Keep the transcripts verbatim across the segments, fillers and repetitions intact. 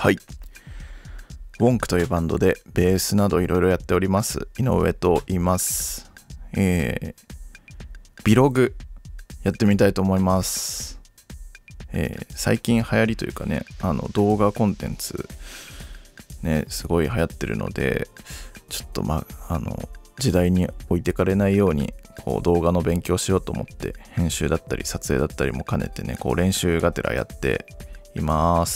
はい。ウォンクというバンドでベースなどいろいろやっております井上と言います。えー、ビログやってみたいと思います。えー、最近流行りというかね、あの動画コンテンツね、すごい流行ってるので、ちょっとまあ、あの時代に置いてかれないようにこう動画の勉強しようと思って編集だったり撮影だったりも兼ねてね、こう練習がてらやっています。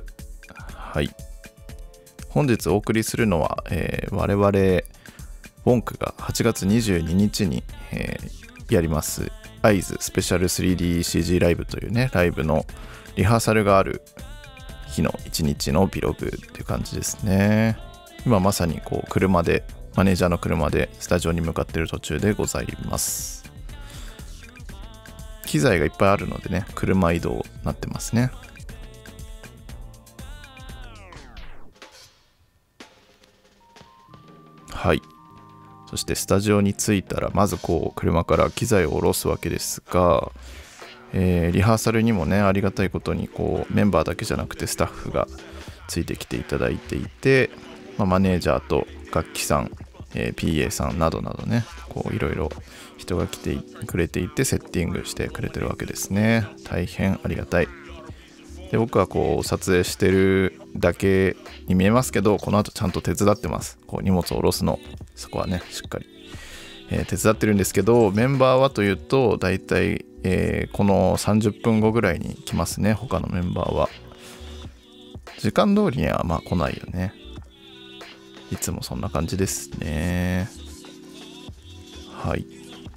はい。本日お送りするのは、えー、我々ウォンクがはちがつにじゅうににちに、えー、やりますアイズスペシャル スリーディーシージー ライブというねライブのリハーサルがある日の一日のビログっていう感じですね。今まさにこう車でマネージャーの車でスタジオに向かっている途中でございます。機材がいっぱいあるのでね、車移動になってますね。はい。そしてスタジオに着いたらまずこう車から機材を下ろすわけですが、えー、リハーサルにもねありがたいことにこうメンバーだけじゃなくてスタッフがついてきていただいていて、まあ、マネージャーと楽器さん、えー、ピーエー さんなどなどね、こういろいろ人が来てくれていてセッティングしてくれてるわけですね。大変ありがたい。で、僕はこう撮影してるだけに見えますけど、この後ちゃんと手伝ってます。こう荷物を下ろすの、そこはねしっかり、えー、手伝ってるんですけど、メンバーはというとだいたい、えー、このさんじゅっぷんごぐらいに来ますね。他のメンバーは時間通りにはまあ来ないよね。いつもそんな感じですね。はい。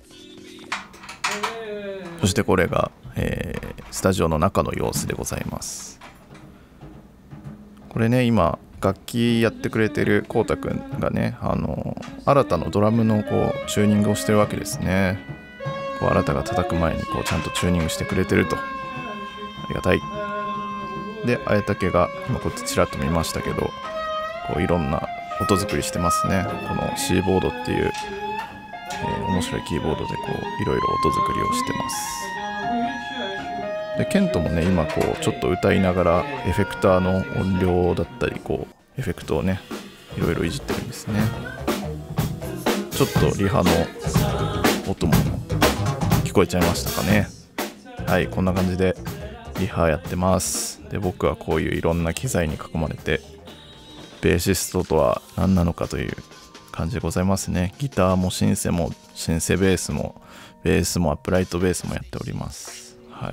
そしてこれが、えー、スタジオの中の様子でございます。これね、今楽器やってくれてるこうたくんがね、あの新たのドラムのこうチューニングをしてるわけですね。こう新たが叩く前にこうちゃんとチューニングしてくれてると、ありがたい。で、あやたけが今こっちちらっと見ましたけど、こういろんな音作りしてますね。この C ボードっていう、えー、面白いキーボードでこういろいろ音作りをしてます。で、ケントもね今こうちょっと歌いながらエフェクターの音量だったりこうエフェクトをねいろいろいじってるんですね。ちょっとリハの音も聞こえちゃいましたかね。はい、こんな感じでリハやってます。で、僕はこういういろんな機材に囲まれて、ベーシストとは何なのかという感じでございますね。ギターもシンセもシンセベースもベースもアップライトベースもやっております。はい。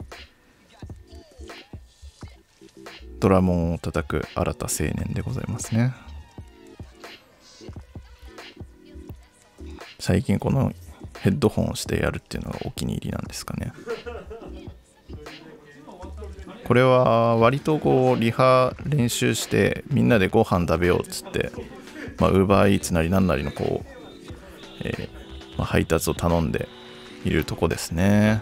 ドラムを叩く新田青年でございますね。最近このヘッドホンをしてやるっていうのがお気に入りなんですかね。これは割とこうリハ練習してみんなでご飯食べようっつって、まあ、ウーバーイーツなりなんなりのこう、えーまあ、配達を頼んでいるとこですね。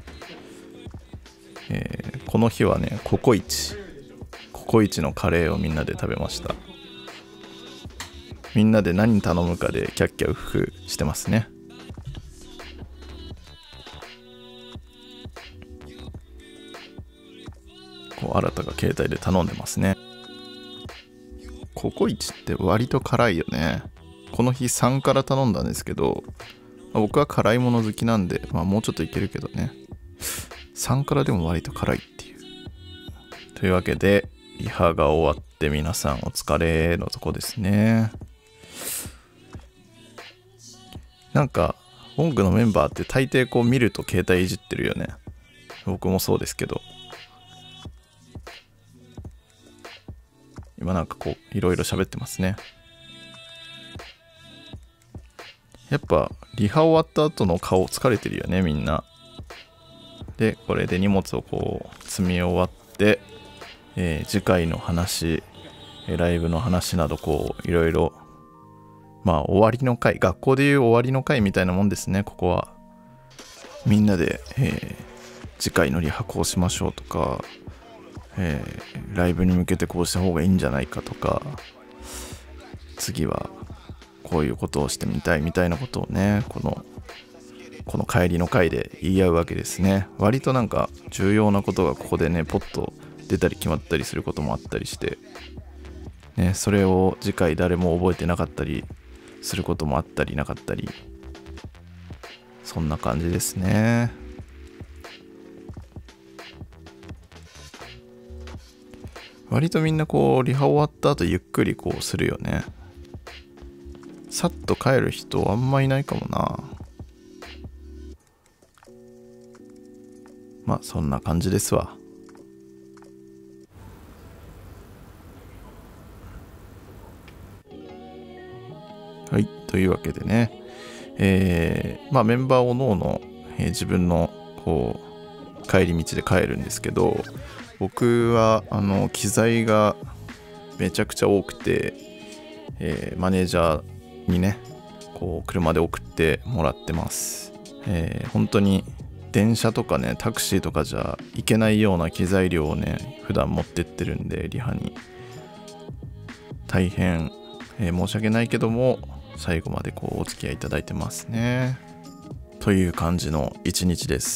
えー、この日はねココイチココイチのカレーをみんなで食べました。みんなで何頼むかでキャッキャウフフしてますね。こう新たが携帯で頼んでますね。ココイチって割と辛いよね。この日さんから頼んだんですけど、まあ、僕は辛いもの好きなんで、まあ、もうちょっといけるけどね、さんからでも割と辛いっていう。というわけでリハが終わって皆さんお疲れのとこですね。なんかウォンクのメンバーって大抵こう見ると携帯いじってるよね。僕もそうですけど、今なんかこういろいろ喋ってますね。やっぱリハ終わった後の顔疲れてるよねみんな。で、これで荷物をこう積み終わって、えー、次回の話、ライブの話などこういろいろ、まあ終わりの会、学校でいう終わりの会みたいなもんですね。ここはみんなで、えー、次回のリハこうしましょうとか、えー、ライブに向けてこうした方がいいんじゃないかとか、次はこういうことをしてみたいみたいなことをね、このこの帰りの会で言い合うわけですね。割となんか重要なことがここでねポッと出たり決まったりすることもあったりして、ね、それを次回誰も覚えてなかったりすることもあったりなかったり、そんな感じですね。割とみんなこうリハ終わった後ゆっくりこうするよね。さっと帰る人あんまいないかもな。まあそんな感じですわ。はい、というわけでね、えー、まあメンバーおのおの、えー、自分のこう帰り道で帰るんですけど、僕はあの機材がめちゃくちゃ多くて、えー、マネージャーにねこう車で送ってもらってます。えー、本当に電車とかねタクシーとかじゃ行けないような機材量をね普段持ってってるんで、リハに大変、えー、申し訳ないけども最後までこうお付き合いいただいてますねという感じの一日です。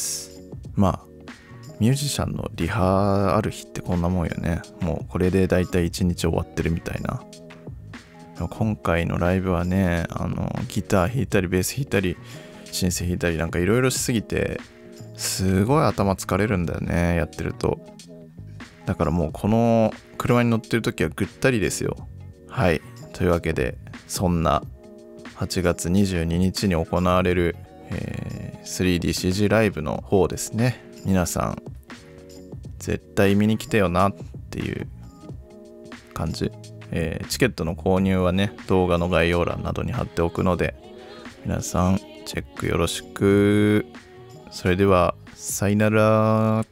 まあミュージシャンのリハある日ってこんなもんよね。もうこれでだいたい一日終わってるみたいな。今回のライブはね、あのギター弾いたりベース弾いたりシンセ弾いたりなんかいろいろしすぎてすごい頭疲れるんだよね、やってると。だからもうこの車に乗ってる時はぐったりですよ。はい、というわけでそんなはちがつにじゅうににちに行われる、えー、スリーディーシージー ライブの方ですね、皆さん絶対見に来てよなっていう感じ。えー、チケットの購入はね動画の概要欄などに貼っておくので皆さんチェックよろしく。それではさよなら。